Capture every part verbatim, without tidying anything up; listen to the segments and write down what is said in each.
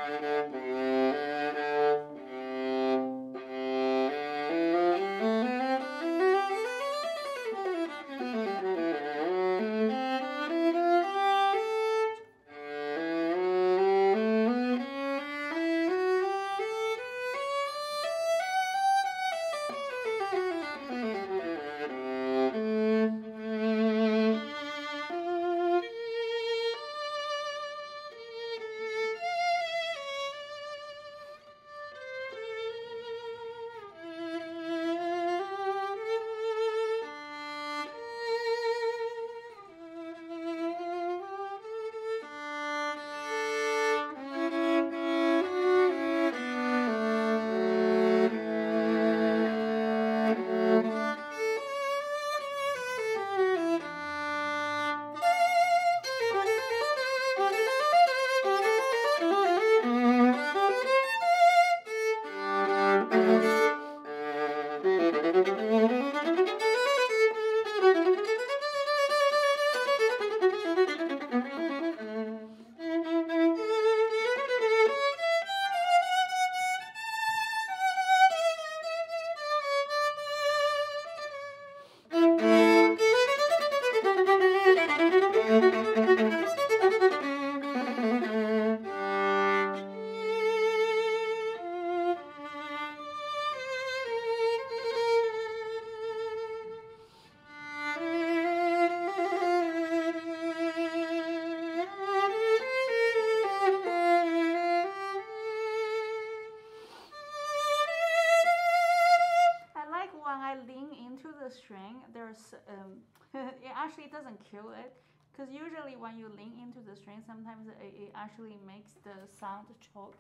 string, there's um, it actually doesn't kill it, because usually when you lean into the string, sometimes it, it actually makes the sound choke.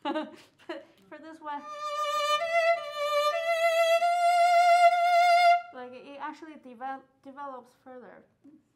For this one, like it actually develop, develops further.